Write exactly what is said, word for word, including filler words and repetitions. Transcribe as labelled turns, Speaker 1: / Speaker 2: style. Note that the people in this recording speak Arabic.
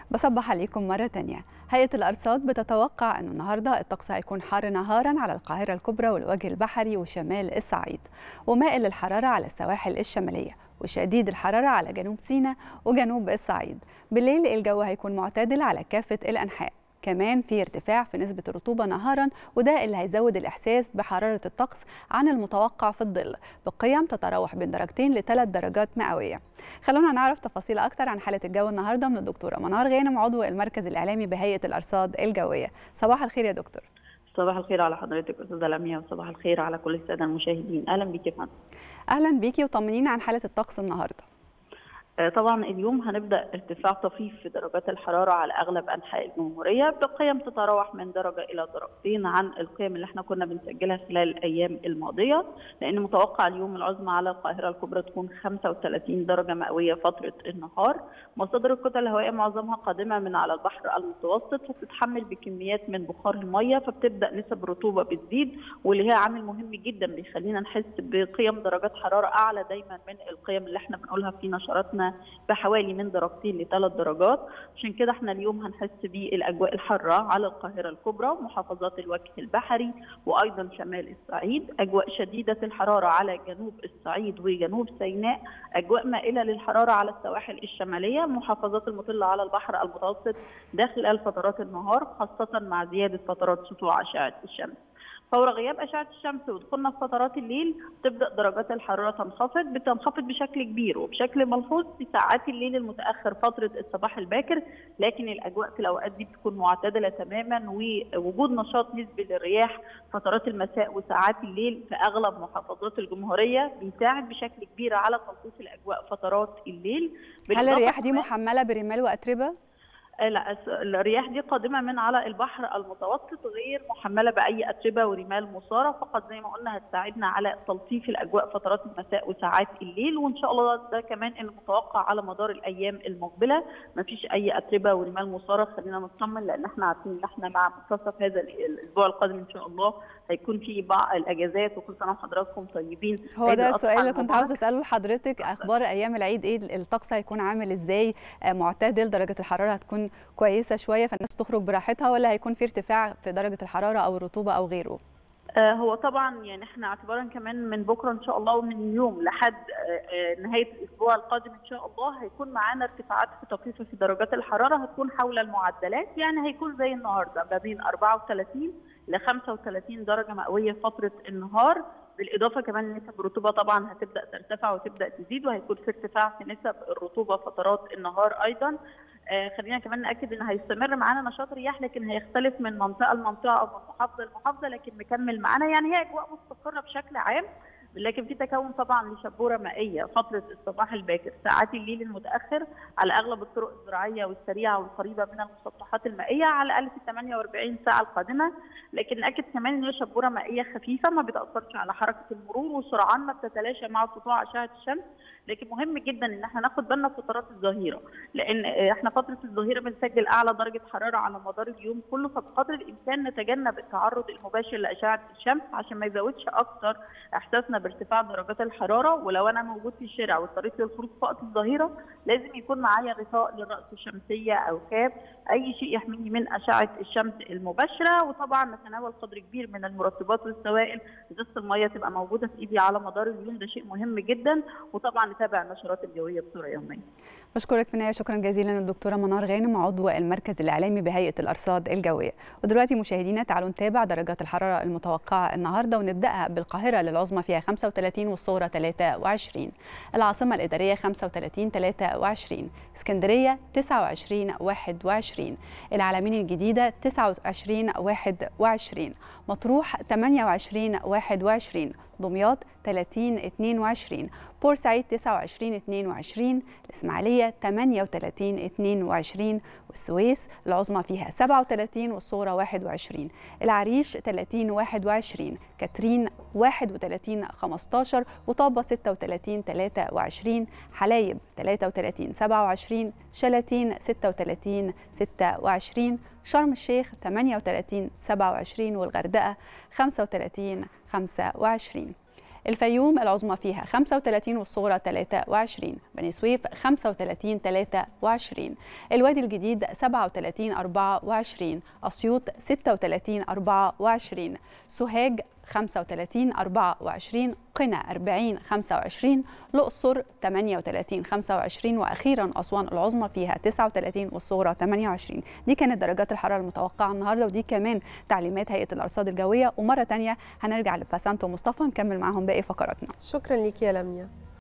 Speaker 1: بصبح عليكم مرة تانية. هيئة الأرصاد بتتوقع أن النهاردة الطقس هيكون حار نهارا على القاهرة الكبرى والوجه البحري وشمال الصعيد، ومائل للحرارة على السواحل الشمالية، وشديد الحرارة على جنوب سيناء وجنوب الصعيد. بالليل الجو هيكون معتدل على كافة الأنحاء، كمان في ارتفاع في نسبة الرطوبة نهارا، وده اللي هيزود الإحساس بحرارة الطقس عن المتوقع في الظل، بقيم تتراوح بين درجتين لثلاث درجات مئوية. خلونا نعرف تفاصيل أكتر عن حالة الجو النهاردة من الدكتورة منار غانم، عضو المركز الإعلامي بهيئة الأرصاد الجوية. صباح الخير يا دكتور.
Speaker 2: صباح الخير على حضرتك أستاذة لميا، وصباح الخير على كل السادة المشاهدين. أهلا بيكي يا فندم.
Speaker 1: أهلا بيكي، وطمنينا عن حالة الطقس النهاردة.
Speaker 2: طبعا اليوم هنبدا ارتفاع طفيف في درجات الحراره على اغلب انحاء الجمهوريه، بقيم تتراوح من درجه الى درجتين عن القيم اللي احنا كنا بنسجلها خلال الايام الماضيه، لان متوقع اليوم العظمى على القاهره الكبرى تكون خمسة وثلاثين درجه مئويه فتره النهار. مصادر الكتل الهوائيه معظمها قادمه من على البحر المتوسط، وبتتحمل بكميات من بخار الميه، فبتبدا نسب الرطوبه بتزيد، واللي هي عامل مهم جدا بيخلينا نحس بقيم درجات حراره اعلى دايما من القيم اللي احنا بنقولها في نشراتنا بحوالي من درجتين لثلاث درجات. عشان كده احنا اليوم هنحس بالاجواء الحاره على القاهره الكبرى ومحافظات الوجه البحري وايضا شمال الصعيد، اجواء شديده الحراره على جنوب الصعيد وجنوب سيناء، اجواء مائله للحراره على السواحل الشماليه، محافظات المطله على البحر المتوسط ده خلال فترات النهار، خاصه مع زياده فترات سطوع اشعه الشمس. فور غياب أشعة الشمس ودخولنا في فترات الليل تبدأ درجات الحرارة تنخفض، بتنخفض بشكل كبير وبشكل ملحوظ في ساعات الليل المتأخر فترة الصباح الباكر، لكن الأجواء في الأوقات دي بتكون معتدلة تماما، ووجود نشاط نسبي للرياح فترات المساء وساعات الليل في أغلب محافظات الجمهورية بيساعد بشكل كبير على تلطيف الأجواء فترات الليل.
Speaker 1: هل الرياح دي محملة برمال وأتربة؟
Speaker 2: لا، الرياح دي قادمه من على البحر المتوسط، غير محمله باي اتربه ورمال مثاره، فقط زي ما قلنا هتساعدنا على تلطيف الاجواء فترات المساء وساعات الليل، وان شاء الله ده كمان المتوقع على مدار الايام المقبله، ما فيش اي اتربه ورمال مثاره. خلينا نطمن لان احنا عارفين ان احنا مع منتصف هذا الاسبوع القادم ان شاء الله هيكون في بعض الاجازات، وكل سنه وحضراتكم طيبين.
Speaker 1: هو ده السؤال اللي كنت عاوزه اساله لحضرتك، اخبار ايام العيد ايه؟ الطقس هيكون عامل ازاي؟ معتدل؟ درجه الحراره هتكون كويسه شويه فالناس تخرج براحتها، ولا هيكون في ارتفاع في درجه الحراره او الرطوبه او غيره؟
Speaker 2: هو طبعا يعني احنا اعتبارا كمان من بكره ان شاء الله ومن اليوم لحد نهايه الاسبوع القادم ان شاء الله هيكون معانا ارتفاعات طفيفه في درجات الحراره، هتكون حول المعدلات، يعني هيكون زي النهارده ما بين أربعة وثلاثين ل خمسة وثلاثين درجه مئويه فتره النهار، بالاضافه كمان نسب الرطوبه طبعا هتبدا ترتفع وتبدا تزيد، وهيكون في ارتفاع في نسب الرطوبه فترات النهار ايضا. آه خلينا كمان ناكد ان هيستمر معانا نشاط رياح، لكن هيختلف من منطقه لمنطقه او من محافظه لمحافظه، لكن مكمل معانا، يعني هي اجواء مستقره بشكل عام، لكن في تكون طبعا لشبوره مائيه فتره الصباح الباكر، ساعات الليل المتاخر على اغلب الطرق الزراعيه والسريعه والقريبه من المسطحات المائيه على الاقل في ثمانية وأربعين ساعه القادمه، لكن ناكد كمان ان هي شبوره مائيه خفيفه ما بتاثرش على حركه المرور، وسرعان ما بتتلاشى مع سطوع اشعه الشمس، لكن مهم جدا ان احنا ناخد بالنا في فترات الظهيره، لان احنا فتره الظهيره بنسجل اعلى درجه حراره على مدار اليوم كله، فبقدر الامكان نتجنب التعرض المباشر لاشعه الشمس عشان ما يزودش اكتر احساسنا بارتفاع درجات الحراره. ولو انا موجود في الشارع واضطريت للخروج في وقت الظهيره لازم يكون معايا غطاء للراس الشمسيه او كاب، اي شيء يحميني من اشعه الشمس المباشره، وطبعا نتناول قدر كبير من المرطبات والسوائل، ازازه الميه تبقى موجوده في ايدي على مدار اليوم، ده شيء مهم جدا، وطبعا نتابع النشرات الجويه بصوره يوميه.
Speaker 1: بشكرك في النهايه، شكرا جزيلا الدكتوره منار غانم، عضو المركز الاعلامي بهيئه الارصاد الجويه. ودلوقتي مشاهدينا تعالوا نتابع درجات الحراره المتوقعه النهارده، ونبداها بالقاهره للعظمى فيها خمسة وثلاثين والصغرى ثلاثة وعشرين، العاصمه الاداريه خمسة وثلاثين ثلاثة وعشرين، اسكندريه تسعة وعشرين واحد وعشرين، العلمين الجديده تسعة وعشرين واحد وعشرين، مطروح ثمانية وعشرين واحد وعشرين، دمياط ثلاثين اثنين وعشرين، بورسعيد تسعة وعشرين اثنين وعشرين، الإسماعيلية ثمانية وثلاثين اثنين وعشرين، والسويس العظمى فيها سبعة وثلاثين والصغرى واحد وعشرين، العريش ثلاثين واحد وعشرين، كاترين واحد وثلاثين خمسة عشر، وطابة ستة وثلاثين ثلاثة وعشرين، حلايب ثلاثة وثلاثين سبعة وعشرين، شلاتين ستة وثلاثين ستة وعشرين، شرم الشيخ ثمانية وثلاثين سبعة وعشرين، والغردقة خمسة وثلاثين خمسة وعشرين. الفيوم العظمى فيها خمسة وثلاثين والصغرى ثلاثة وعشرين، بني سويف خمسة وثلاثين ثلاثة وعشرين، الوادي الجديد سبعة وثلاثين أربعة وعشرين، أسيوط ستة وثلاثين أربعة وعشرين، سوهاج خمسة وثلاثين أربعة وعشرين، قنا أربعين خمسة وعشرين، الأقصر ثمانية وثلاثين خمسة وعشرين، وأخيرا أسوان العظمى فيها تسعة وثلاثين والصغرى ثمانية وعشرين. دي كانت درجات الحرارة المتوقعة النهارده، ودي كمان تعليمات هيئة الأرصاد الجوية. ومرة تانية هنرجع لباسانت ومصطفى نكمل معاهم باقي فقراتنا.
Speaker 3: شكرا ليك يا لميا.